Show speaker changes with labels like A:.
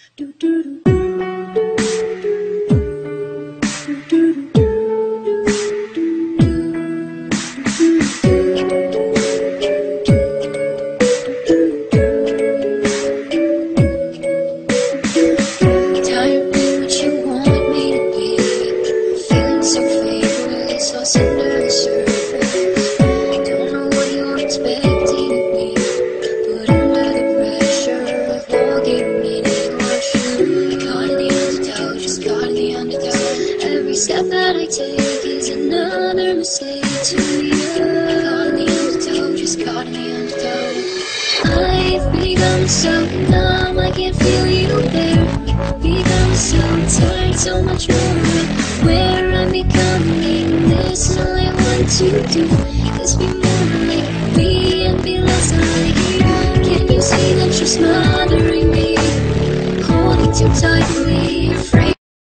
A: Every step that I take is another mistake to you. Caught in the undertow, just caught in the undertow. I've become so numb, I can't feel you there. Become so tired, so much more where I'm becoming. This all I want to do is be more like me and be less like you. Can you see that you're smothering me, holding too tightly?